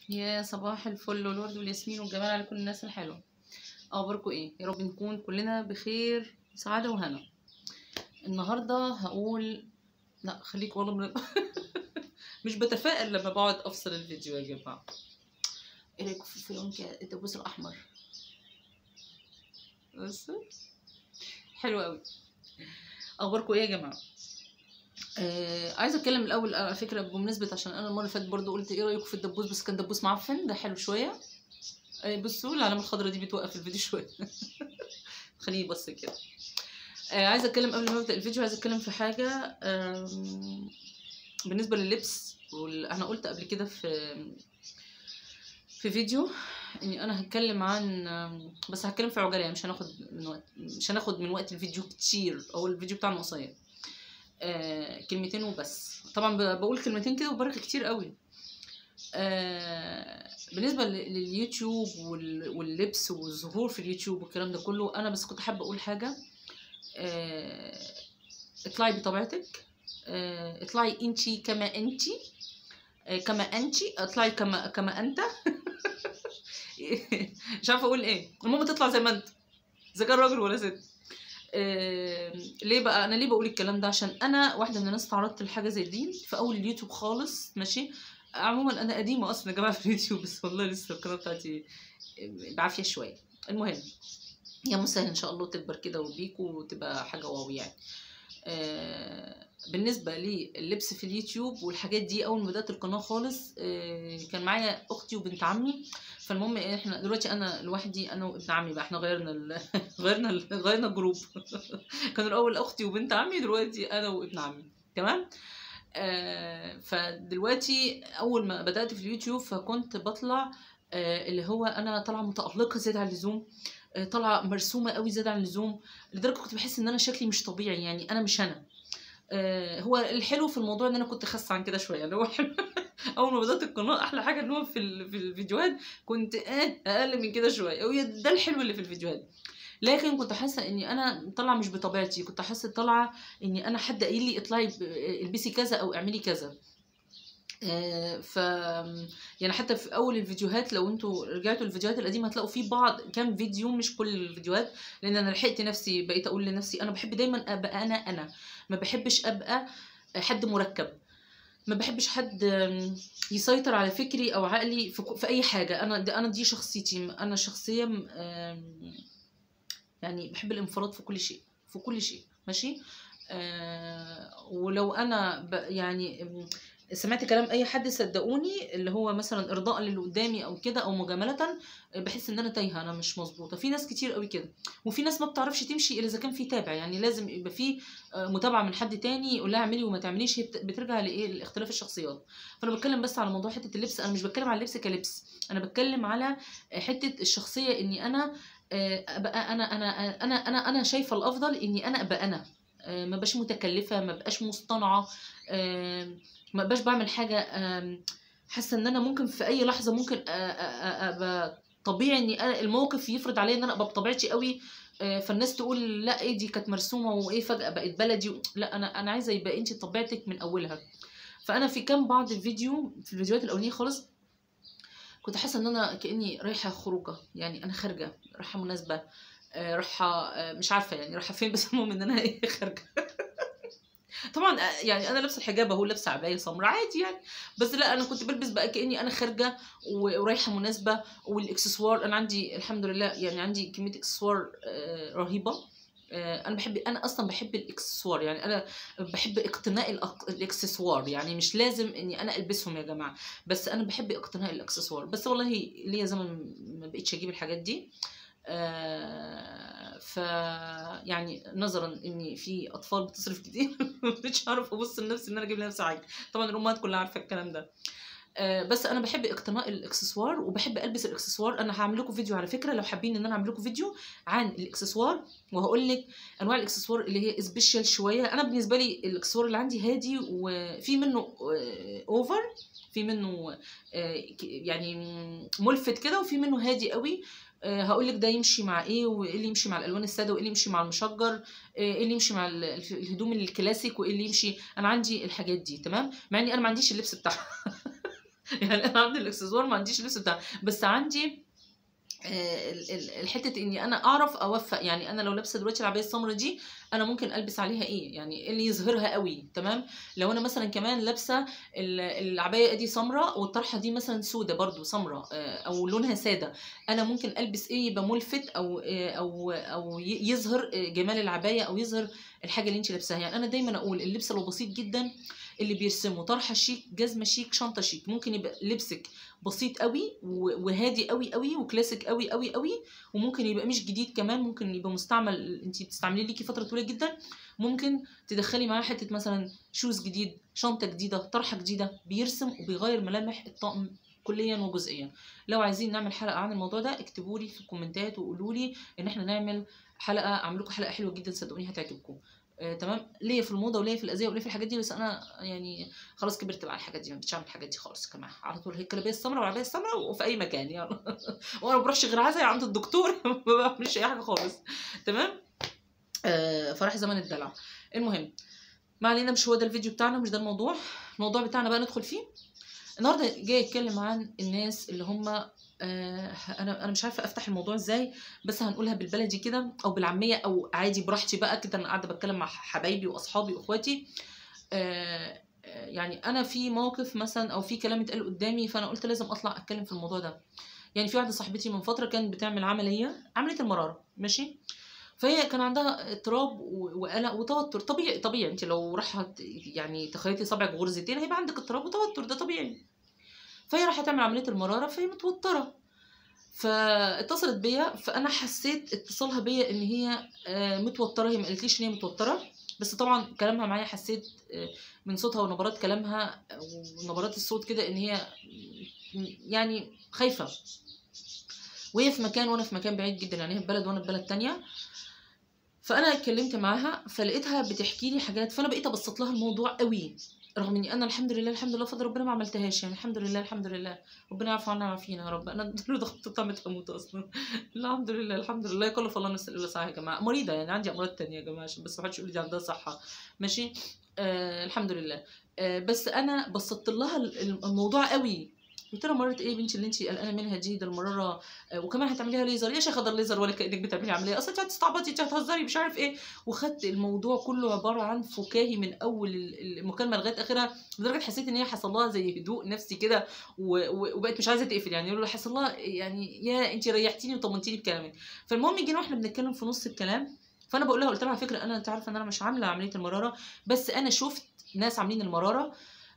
يا صباح الفل والورد والياسمين والجمال على كل الناس الحلوه. اخباركم ايه؟ يا رب نكون كلنا بخير سعاده وهنا. النهارده هقول لا خليك والله مش بتفائل لما بقعد افصل الفيديو يا جماعه. ايه رايكم في الفيونكه الدبوس الاحمر؟ بس حلو قوي. اخباركم ايه يا جماعه؟ عايزه اتكلم الاول على فكره بمناسبه، عشان انا المره اللي فاتت برضو قلت ايه رايكم في الدبوس، بس كان دبوس معفن، ده حلو شويه. بصوا العلامه الخضراء دي بتوقف الفيديو شويه. خليني يبص كده. عايزه اتكلم قبل ما ابدا الفيديو، عايزه اتكلم في حاجه بالنسبه لللبس. انا قلت قبل كده في فيديو اني انا هتكلم عن بس هتكلم في عجاله، يعني مش هناخد من وقت الفيديو كتير، او الفيديو بتاعنا قصير. كلمتين وبس. طبعا بقول كلمتين كده وبرغي كتير قوي. بالنسبه لليوتيوب واللبس والظهور في اليوتيوب والكلام ده كله، انا بس كنت حابه اقول حاجه. اطلعي بطبيعتك. اطلعي انتي كما انتي. كما انتي اطلعي كما انت. مش عارفه اقول ايه، المهم تطلع زي ما انت، اذا كان راجل ولا ست. ليه بقى انا ليه بقول الكلام ده؟ عشان انا واحده من الناس تعرضت لحاجه زي دي في اول اليوتيوب خالص. ماشي. عموما انا قديمه اصلا يا جماعه في اليوتيوب، بس والله لسه القناه بتاعتي بعافيه شويه. المهم يا مسهل ان شاء الله تكبر كده وبيكو وتبقى حاجه واو يعني. بالنسبه لللبس في اليوتيوب والحاجات دي، اول ما بدات القناه خالص كان معايا اختي وبنت عمي. فالمهم احنا دلوقتي انا لوحدي، انا وابن عمي بقى، احنا غيرنا غيرنا الجروب. كانوا الاول اختي وبنت عمي، دلوقتي انا وابن عمي. تمام. فدلوقتي اول ما بدات في اليوتيوب فكنت بطلع اللي هو انا طالعه متالقه زياده عن اللزوم، طالعه مرسومه قوي زياده عن اللزوم، لدرجه كنت بحس ان انا شكلي مش طبيعي، يعني انا مش انا. هو الحلو في الموضوع ان انا كنت خاسه عن كده شويه، اللي هو اول ما بدات القناه احلى حاجه ان هو في الفيديوهات كنت اقل من كده شويه، ده الحلو اللي في الفيديوهات. لكن كنت حاسه اني انا طالعه مش بطبيعتي، كنت حاسه طالعه اني انا حد قايل لي اطلعي البسي كذا او اعملي كذا. ف يعني حتى في اول الفيديوهات، لو انتوا رجعتوا الفيديوهات القديمه هتلاقوا في بعض كام فيديو، مش كل الفيديوهات، لان انا لحقت نفسي بقيت اقول لنفسي انا بحب دايما ابقى انا ما بحبش ابقى حد مركب. ما بحبش حد يسيطر على فكري او عقلي في اي حاجه. انا دي شخصيتي، انا شخصيه يعني بحب الانفراد في كل شيء، في كل شيء. ماشي. ولو انا يعني سمعت كلام اي حد صدقوني، اللي هو مثلا ارضاء للي قدامي او كده او مجامله، بحس ان انا تايهه، انا مش مظبوطه. في ناس كتير قوي كده، وفي ناس ما بتعرفش تمشي الا اذا كان في تابع، يعني لازم يبقى في متابعه من حد تاني يقول لها اعملي وما تعمليش. هي بترجع لايه؟ لاختلاف الشخصيات. فانا بتكلم بس على موضوع حته اللبس، انا مش بتكلم على اللبس كلبس، انا بتكلم على حته الشخصيه، اني انا ابقى انا شايفه الافضل اني انا ابقى انا، ما بقاش متكلفه، ما بقاش مصطنعه، ما بقاش بعمل حاجه حاسه ان انا ممكن في اي لحظه ممكن ابقى طبيعي، اني الموقف يفرض عليا ان انا ابقى بطبيعتي قوي. فالناس تقول لا ايه دي كانت مرسومه وايه فجاه بقت بلدي. لا، انا عايزه يبقى انت طبيعتك من اولها. فانا في بعض الفيديو في الفيديوهات الاولانيه خالص كنت حاسه ان انا كاني رايحه خروجه، يعني انا خارجه رايحه مناسبه، رايحه مش عارفه يعني رايحه فين، بس المهم ان انا ايه خارجه. طبعا يعني انا لابسه الحجاب اهو، لابسه عبايه سمراء عادي يعني، بس لا انا كنت بلبس بقى كاني انا خارجه ورايحه مناسبه. والاكسسوار انا عندي الحمد لله، يعني عندي كميه اكسسوار رهيبه. انا اصلا بحب الاكسسوار، يعني انا بحب اقتناء الاكسسوار، يعني مش لازم اني انا البسهم يا جماعه، بس انا بحب اقتناء الاكسسوار. بس والله ليا زمن ما بقيتش اجيب الحاجات دي. ف يعني نظرا ان في اطفال بتصرف كتير مش عارف ابص لنفسي ان انا اجيب لنفسي حاجه. طبعا الامهات كلها عارفه الكلام ده. بس انا بحب اقتناء الاكسسوار وبحب البس الاكسسوار. انا هعمل لكم فيديو على فكره، لو حابين ان انا اعمل لكم فيديو عن الاكسسوار، وهقول لك انواع الاكسسوار اللي هي سبيشال شويه. انا بالنسبه لي الاكسسوار اللي عندي هادي، وفي منه اوفر، في منه يعني ملفت كده، وفي منه هادي قوي. هقول لك ده يمشي مع ايه، وايه اللي يمشي مع الالوان الساده، وايه اللي يمشي مع المشجر، ايه اللي يمشي مع الهدوم الكلاسيك، وايه اللي يمشي. انا عندي الحاجات دي تمام، مع اني انا ما عنديش اللبس بتاعها. يعني انا عندي الاكسسوار ما عنديش اللبس بتاعي، بس عندي الحته اني انا اعرف اوفق. يعني انا لو لابسه دلوقتي العبايه السمراء دي، انا ممكن البس عليها ايه يعني، إيه اللي يظهرها قوي. تمام. لو انا مثلا كمان لابسه العبايه دي سمراء والطرحه دي مثلا سودة برضو سمراء، او لونها ساده، انا ممكن البس ايه يبقى ملفت، او يظهر جمال العبايه، او يظهر الحاجه اللي انت لابساها. يعني انا دايما اقول اللبس لو بسيط جدا، اللي بيرسمه طرحه شيك، جزمه شيك، شنطه شيك، ممكن يبقى لبسك بسيط قوي وهادي قوي قوي وكلاسيك قوي قوي قوي، وممكن يبقى مش جديد كمان، ممكن يبقى مستعمل انت بتستعمليه ليكي فتره طويله جدا. ممكن تدخلي معاه حته مثلا شوز جديد، شنطه جديده، طرحه جديده، بيرسم وبيغير ملامح الطقم كليا وجزئيا. لو عايزين نعمل حلقه عن الموضوع ده اكتبوا لي في الكومنتات وقولوا لي ان احنا نعمل حلقه، اعمل لكم حلقه حلوه جدا صدقوني هتعجبكم. تمام. ليا في الموضه وليا في الازياء وليا في الحاجات دي، بس انا يعني خلاص كبرت بقى على الحاجات دي، ما بقتش اعمل الحاجات دي خالص يا جماعه. على طول هي الكلابيه السمراء والعبايه السمراء وفي اي مكان يعني وانا ما بروحش غير عزا عند الدكتور ما بعملش اي حاجه خالص. تمام. فراح زمن الدلع. المهم، ما علينا، مش هو ده الفيديو بتاعنا، مش ده الموضوع. الموضوع بتاعنا بقى ندخل فيه النهارده. جاي اتكلم عن الناس اللي هم انا مش عارفه افتح الموضوع ازاي، بس هنقولها بالبلدي كده او بالعاميه او عادي براحتي بقى كده. انا قاعده بتكلم مع حبايبي واصحابي واخواتي. يعني انا في موقف مثلا او في كلام اتقال قدامي، فانا قلت لازم اطلع اتكلم في الموضوع ده. يعني في واحده صاحبتي من فتره كانت بتعمل عمليه المراره، ماشي. فهي كان عندها اضطراب وقلق وتوتر. طبيعي طبيعي، انت لو راحت يعني تخيطي صبعك غرزتين هيبقى عندك اضطراب وتوتر، ده طبيعي. فهي راحت تعمل عمليه المراره فهي متوتره، فاتصلت بيا. فانا حسيت اتصالها بيا ان هي متوتره. هي ما قالتليش ان هي متوتره، بس طبعا كلامها معايا حسيت من صوتها ونبرات كلامها ونبرات الصوت كده ان هي يعني خايفه. وهي في مكان وانا في مكان بعيد جدا، يعني هي في بلد وانا في بلد تانية. فانا اتكلمت معاها فلقيتها بتحكي لي حاجات، فانا بقيت ابسط لها الموضوع قوي، رغم اني انا الحمد لله الحمد لله فضل ربنا ما عملتهاش. يعني الحمد لله الحمد لله، ربنا يعفو عنا ويعافينا يا رب. انا لو ضغطت طعمت هموت اصلا الحمد لله الحمد لله، يكلف الله نفس الا وسعها يا جماعه. مريضه يعني، عندي امراض تانية يا جماعه عشان بس ما حدش يقول لي عندها صحه، ماشي. الحمد لله. بس انا بسطت لها الموضوع قوي. قلت لها مرات ايه يا بنتي اللي انت قلقانه منها دي؟ ده المراره وكمان هتعمليها ليزر يا شيخه، ده الليزر ولا كانك بتعملي عمليه اصلا، انت هتستعبطي، انت هتهزري، مش عارف ايه. وخدت الموضوع كله عباره عن فكاهي من اول المكالمه لغايه اخرها، لدرجه حسيت ان هي حصل لها زي هدوء نفسي كده وبقت مش عايزه تقفل. يعني يقولوا حصل لها يعني يا انت ريحتيني وطمنتيني بكلامك. فالمهم جينا واحنا بنتكلم في نص الكلام، فانا بقول لها، قلت لها على فكره انت عارفه ان انا مش عامله عمليه المراره، بس انا شفت ناس عاملين المراره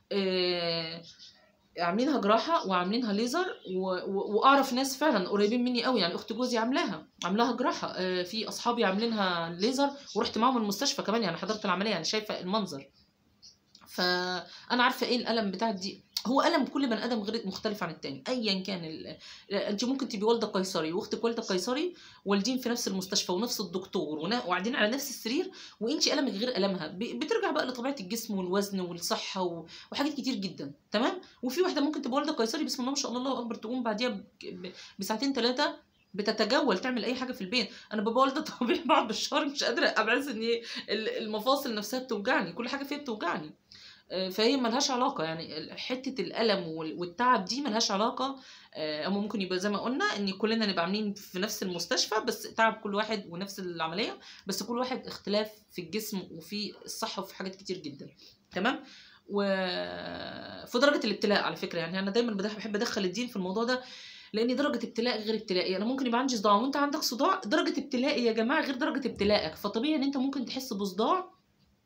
عاملينها جراحه وعاملينها ليزر واعرف ناس فعلا قريبين مني قوي. يعني اخت جوزي عاملاها جراحه، في اصحابي عاملينها ليزر ورحت معاهم المستشفى كمان، يعني حضرت العمليه، يعني شايفه المنظر. فانا عارفه ايه الالم بتاع دي. هو الم كل بني ادم غير مختلف عن التاني ايا كان انت ممكن تبقي والده قيصري واختك والده قيصري، والدين في نفس المستشفى ونفس الدكتور وقاعدين على نفس السرير، وانت المك غير المها. بترجع بقى لطبيعه الجسم والوزن والصحه وحاجات كتير جدا. تمام. وفي واحده ممكن تبقى والده قيصري بسم الله ما شاء الله اكبر، تقوم بعديها بساعتين ثلاثه بتتجول تعمل اي حاجه في البيت. انا ببقى والده طبيعي بعد بالشهر مش قادره ابعز ان المفاصل نفسها بتوجعني، كل حاجه فيها بتوجعني. فهي ملهاش علاقه، يعني حته الالم والتعب دي ملهاش علاقه. اما ممكن يبقى زي ما قلنا ان كلنا نبقى عاملين في نفس المستشفى، بس تعب كل واحد ونفس العمليه، بس كل واحد اختلاف في الجسم وفي الصحه وفي حاجات كتير جدا. تمام. وفي درجه الابتلاء على فكره، يعني انا دايما بحب ادخل الدين في الموضوع ده، لان درجه ابتلاء غير ابتلائي. انا ممكن يبقى عندي صداع وانت عندك صداع، درجه ابتلائي يا جماعه غير درجه ابتلائك. فطبيعي ان انت ممكن تحس بصداع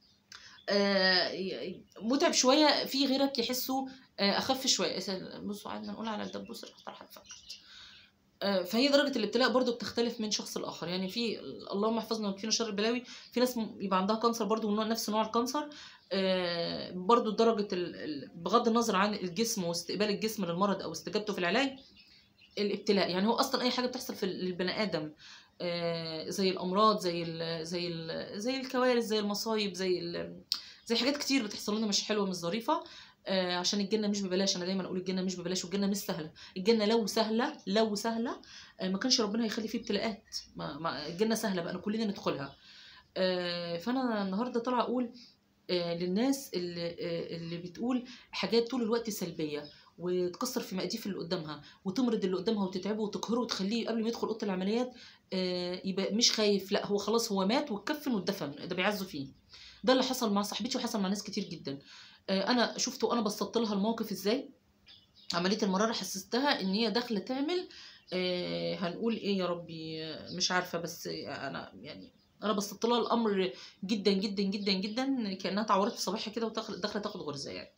متعب شويه، في غيرك يحسوا اخف شويه. بصوا قعدنا نقول على الدبوس الطرحه اتفكت. فهي درجه الابتلاء برضو بتختلف من شخص لاخر. يعني في اللهم احفظنا ويكفينا شر البلاوي، في ناس يبقى عندها كانسر برضو نفس نوع الكانسر، برضو درجه بغض النظر عن الجسم واستقبال الجسم للمرض او استجابته في العلاج، الابتلاء. يعني هو اصلا اي حاجه بتحصل في البني ادم زي الامراض، زي الكوارث، زي المصايب، زي حاجات كتير بتحصل لنا مش حلوه مش ظريفه، عشان الجنه مش ببلاش. انا دايما اقول الجنه مش ببلاش، والجنه مش سهله. الجنه لو سهله ما كانش ربنا هيخلي فيه ابتلاءات. الجنه سهله بقى كلنا ندخلها. فانا النهارده طالعه اقول للناس اللي بتقول حاجات طول الوقت سلبيه وتكسر في مقاديف اللي قدامها وتمرض اللي قدامها وتتعبه وتقهره وتخليه قبل ما يدخل اوضه العمليات يبقى مش خايف، لا هو خلاص هو مات واتكفن واتدفن، ده بيعزوا فيه. ده اللي حصل مع صاحبتي وحصل مع ناس كتير جدا. انا شفت وانا بسطت لها الموقف ازاي. عمليه المراره حسستها ان هي داخله تعمل هنقول ايه يا ربي، مش عارفه، بس انا يعني انا بسطت لها الامر جدا جدا جدا جدا، كانها اتعورت في صباحها كده وداخله تاخد غرزه يعني.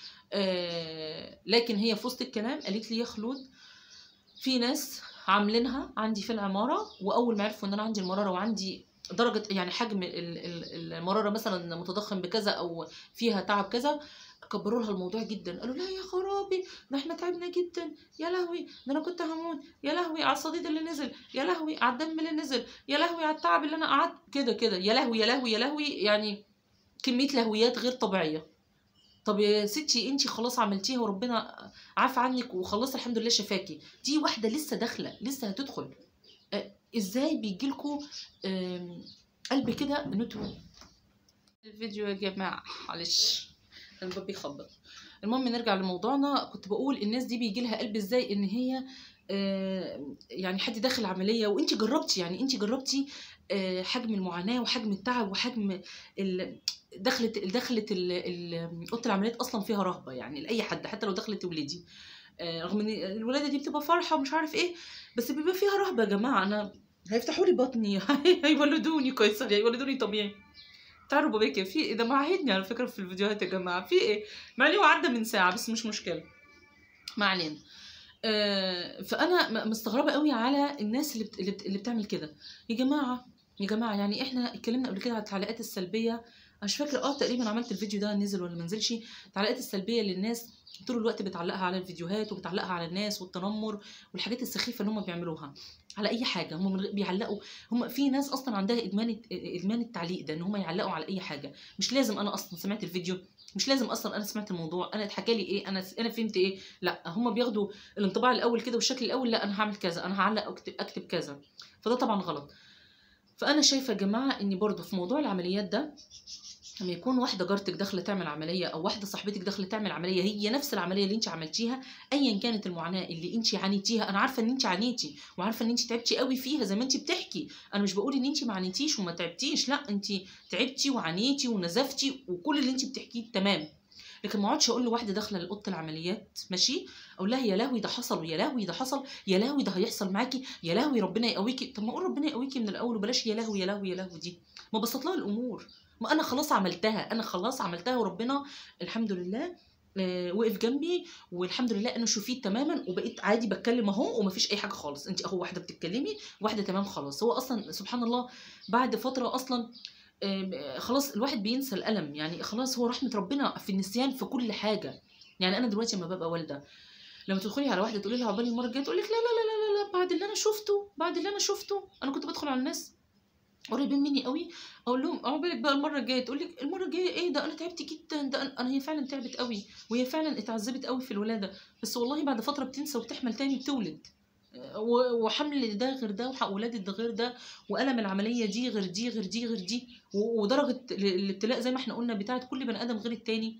لكن هي في وسط الكلام قالت لي يا خلود في ناس عاملينها عندي في العماره، واول ما عرفوا ان انا عندي المراره وعندي درجه يعني حجم المراره مثلا متضخم بكذا او فيها تعب كذا، كبروا لها الموضوع جدا. قالوا لا يا خرابي ده احنا تعبنا جدا، يا لهوي ده انا كنت هموت، يا لهوي على الصديد اللي نزل، يا لهوي على الدم اللي نزل، يا لهوي على التعب اللي انا قعدت كده كده، يا لهوي يا لهوي يا لهوي، يعني كميه لهويات غير طبيعيه. طب يا ستي انت خلاص عملتيها وربنا عافى عنك وخلاص الحمد لله شفاكي، دي واحده لسه داخله لسه هتدخل. ازاي بيجيلكوا قلب كده ان انتوا الفيديو يا جماعه معلش الباب بيخبط. المهم نرجع لموضوعنا، كنت بقول الناس دي بيجي لها قلب ازاي ان هي يعني حد داخل عمليه وانت جربتي، يعني انت جربتي حجم المعاناه وحجم التعب وحجم دخلت اوضه العمليات اصلا فيها رهبه يعني لاي حد، حتى لو دخلت ولادي رغم ان الولاده دي بتبقى فرحه ومش عارف ايه، بس بيبقى فيها رهبه يا جماعه. انا هيفتحوا لي بطني هيولدوني كويس، هيولدوني طبيعي. تعرفوا باباكي في ايه ده معاهدني على فكره في الفيديوهات يا جماعه، في ايه مع انه عدى من ساعه بس مش مشكله، ما علينا. فانا مستغربه قوي على الناس اللي بتعمل كده. يا جماعه يا جماعه يعني احنا اتكلمنا قبل كده على التعليقات السلبيه، انا مش فاكره تقريبا عملت الفيديو ده نزل ولا ما نزلش. التعليقات السلبيه اللي الناس طول الوقت بتعلقها على الفيديوهات وبتعلقها على الناس والتنمر والحاجات السخيفه اللي هم بيعملوها على اي حاجه، هم بيعلقوا. هم في ناس اصلا عندها ادمان التعليق ده، ان هم يعلقوا على اي حاجه. مش لازم انا اصلا سمعت الفيديو، مش لازم اصلا انا سمعت الموضوع، انا اتحكى لي ايه، انا فهمت ايه، لا هم بياخدوا الانطباع الاول كده والشكل الاول، لا انا هعمل كذا، انا هعلق اكتب كذا، فده طبعا غلط. فانا شايفه يا جماعه ان برضو في موضوع العمليات ده، لما يكون واحده جارتك داخله تعمل عمليه او واحده صاحبتك داخله تعمل عمليه هي نفس العمليه اللي انت عملتيها، ايا كانت المعاناه اللي انت عانيتيها، انا عارفه ان انت عانيتي وعارفه ان انت تعبتي قوي فيها زي ما انت بتحكي، انا مش بقول ان انت ما عانيتيش وما تعبتيش، لا انت تعبتي وعانيتي ونزفتي وكل اللي انت بتحكيه تمام. لكن ما اقعدش اقول لواحده داخله لاوضه العمليات ماشي اقول لها يا لهوي ده حصل، ويا لهوي ده حصل، يا لهوي ده هيحصل معاكي، يا لهوي ربنا يقويكي. طب ما اقول ربنا يقويكي من الاول وبلاش يا لهوي يا لهوي يا لهوي دي، ما بسط لها الامور. ما انا خلاص عملتها، انا خلاص عملتها وربنا الحمد لله وقف جنبي، والحمد لله انا شفيت تماما وبقيت عادي بتكلم اهو ومفيش اي حاجه خالص. انت اهو واحده بتتكلمي واحده تمام خلاص. هو اصلا سبحان الله بعد فتره اصلا خلاص الواحد بينسى الالم، يعني خلاص هو رحمه ربنا في النسيان في كل حاجه. يعني انا دلوقتي لما ببقى والده، لما تدخلي على واحده تقولي لها عقبال المره الجايه تقول لك لا لا لا لا لا بعد اللي انا شفته، بعد اللي انا شفته. انا كنت بدخل على الناس قريبين مني قوي اقول لهم عقبالك بقى المره الجايه، تقول لك المره الجايه ايه ده انا تعبت جدا، ده انا هي فعلا تعبت قوي وهي فعلا اتعذبت قوي في الولاده، بس والله بعد فتره بتنسى وبتحمل تاني بتولد، وحمل ده غير ده ولاده ده غير ده، والم العمليه دي غير دي غير دي غير دي، ودرجه الابتلاء زي ما احنا قلنا بتاعت كل بني ادم غير التاني.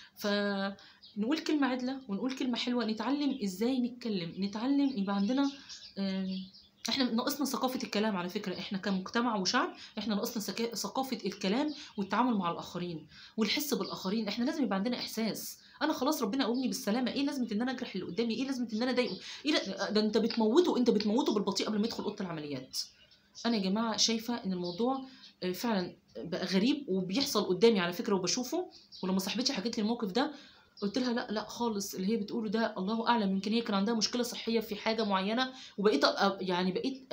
فنقول كلمه عدله ونقول كلمه حلوه، نتعلم ازاي نتكلم، نتعلم يبقى عندنا احنا ناقصنا ثقافه الكلام على فكره، احنا كمجتمع وشعب احنا ناقصنا ثقافه الكلام والتعامل مع الاخرين والحس بالاخرين. احنا لازم يبقى عندنا احساس، انا خلاص ربنا قومني بالسلامه، ايه لازمه ان انا اجرح اللي قدامي، ايه لازمه ان انا اضايقه، ايه ده انت بتموته، انت بتموته بالبطيء قبل ما يدخل اوضه العمليات. انا يا جماعه شايفه ان الموضوع فعلا بقى غريب وبيحصل قدامي على فكره وبشوفه. ولما صاحبتي حكت لي الموقف ده قلت لها لا لا خالص اللي هي بتقوله ده الله اعلم، يمكن هي كان عندها مشكله صحيه في حاجه معينه، وبقيت يعني بقيت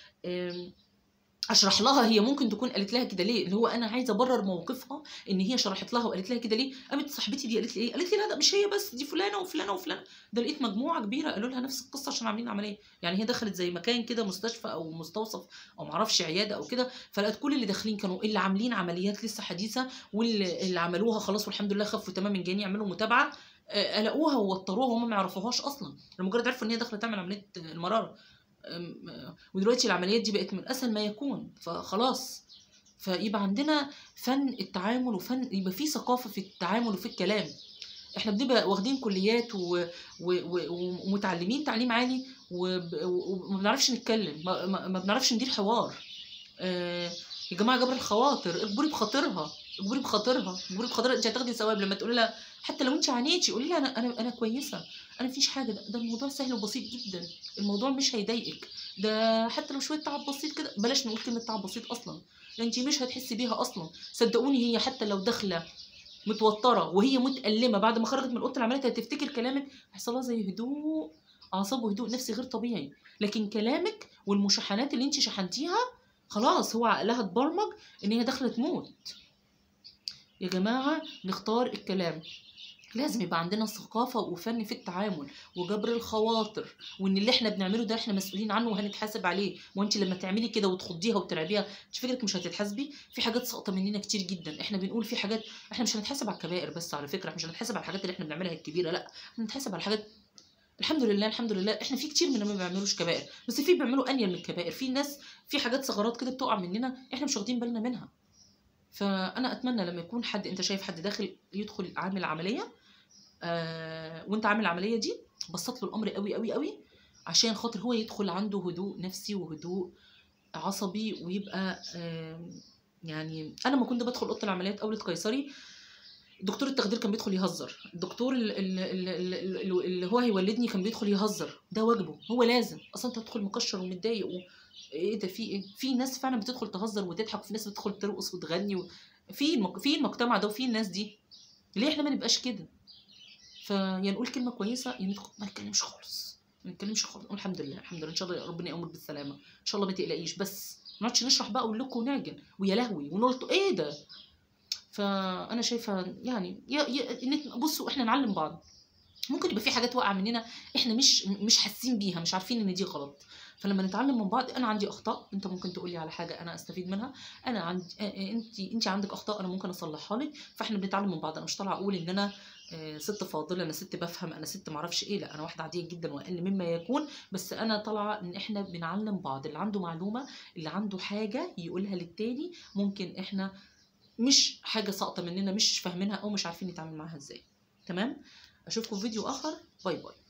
اشرح لها هي ممكن تكون قالت لها كده ليه، اللي هو انا عايزه ابرر موقفها ان هي شرحت لها وقالت لها كده ليه. قامت صاحبتي دي قالت لي ايه، قالت لي لا ده مش هي بس، دي فلانه وفلانه وفلانه. ده لقيت مجموعه كبيره قالوا لها نفس القصه عشان عاملين عمليه، يعني هي دخلت زي مكان كده مستشفى او مستوصف او معرفش عياده او كده، فلقت كل اللي داخلين كانوا اللي عاملين عمليات لسه حديثه واللي عملوها خلاص والحمد لله خفوا تمام، جايين يعملوا متابعه قلقوها ووتروها وهم ما يعرفوهاش اصلا، لمجرد عرفوا ان هي داخله تعمل عمليه المراره. ودلوقتي العمليات دي بقت من اسهل ما يكون، فخلاص فيبقى عندنا فن التعامل وفن يبقى في ثقافه في التعامل وفي الكلام. احنا بنبقى واخدين كليات ومتعلمين تعليم عالي وما بنعرفش نتكلم، ما بنعرفش ندير حوار. يا جماعه جبر الخواطر، اجبري بخاطرها، اجبري بخاطرها، اجبري بخاطرها. انت هتاخدي ثواب لما تقولي لها، حتى لو انت عانيتي قولي لها انا كويسه، انا مفيش حاجه، ده الموضوع سهل وبسيط جدا، الموضوع مش هيضايقك، ده حتى لو شويه تعب بسيط كده، بلاش نقول كلمه تعب بسيط اصلا، لان انت مش هتحسي بيها اصلا. صدقوني هي حتى لو داخله متوتره وهي متألمه، بعد ما خرجت من اوضه العمليات هتفتكر كلامك، هيحصل لها زي هدوء اعصاب وهدوء نفسي غير طبيعي. لكن كلامك والمشاحنات اللي انت شحنتيها خلاص هو عقلها اتبرمج ان هي داخله تموت. يا جماعه نختار الكلام، لازم يبقى عندنا ثقافة وفن في التعامل وجبر الخواطر، وان اللي احنا بنعمله ده احنا مسؤولين عنه وهنتحاسب عليه. وانت لما تعملي كده وتخضيها وترعبيها مش فكرك مش هتتحاسبي؟ في حاجات ساقطه مننا كتير جدا، احنا بنقول في حاجات احنا مش هنتحاسب على الكبائر بس، على فكرة احنا مش هنتحاسب على الحاجات اللي احنا بنعملها الكبيرة، لا احنا هنتحاسب على الحاجات. الحمد لله الحمد لله احنا في كتير مننا ما بيعملوش كبائر، بس في بيعملوا انيل من الكبائر، في ناس في حاجات ثغرات كده بتقع مننا احنا مش واخدين بالنا منها. فانا اتمنى لما يكون حد، انت شايف حد داخل يدخل عامل عمليه وانت عامل العمليه دي، بسط له الامر قوي قوي قوي عشان خاطر هو يدخل عنده هدوء نفسي وهدوء عصبي، ويبقى يعني انا لما كنت بدخل اوضه العمليات اولة قيصري، دكتور التخدير كان بيدخل يهزر، الدكتور اللي هو هيولدني كان بيدخل يهزر، ده واجبه، هو لازم اصلا انت تدخل مكشر ومتضايق ايه ده في ايه. في ناس فعلا بتدخل تهزر وتضحك، وفي ناس بتدخل ترقص وتغني في المجتمع ده وفي الناس دي، ليه احنا ما نبقاش كده؟ فيا نقول كلمه كويسه يا ندخل ما نتكلمش خالص، ما نتكلمش خالص، نقول الحمد لله الحمد لله ان شاء الله ربنا يقومك بالسلامه ان شاء الله ما تقلقيش، بس ما نقعدش نشرح بقى ونقول لكم ونعجن ويا لهوي ونقول ايه ده. فانا شايفه يعني بصوا احنا نعلم بعض، ممكن يبقى في حاجات واقعه مننا احنا مش حاسين بيها، مش عارفين ان دي غلط، فلما نتعلم من بعض، انا عندي اخطاء انت ممكن تقولي على حاجه انا استفيد منها، انا عندي انت عندك اخطاء انا ممكن اصلحها لك، فاحنا بنتعلم من بعض. انا مش طالعه اقول ان انا ست فاضله، انا ست بفهم، انا ست معرفش ايه، لا انا واحده عاديه جدا واقل مما يكون، بس انا طالعه ان احنا بنعلم بعض، اللي عنده معلومه اللي عنده حاجه يقولها للتاني، ممكن احنا مش حاجه ساقطه مننا مش فاهمينها او مش عارفين نتعامل معاها ازاي. تمام، اشوفكم في فيديو اخر، باي باي.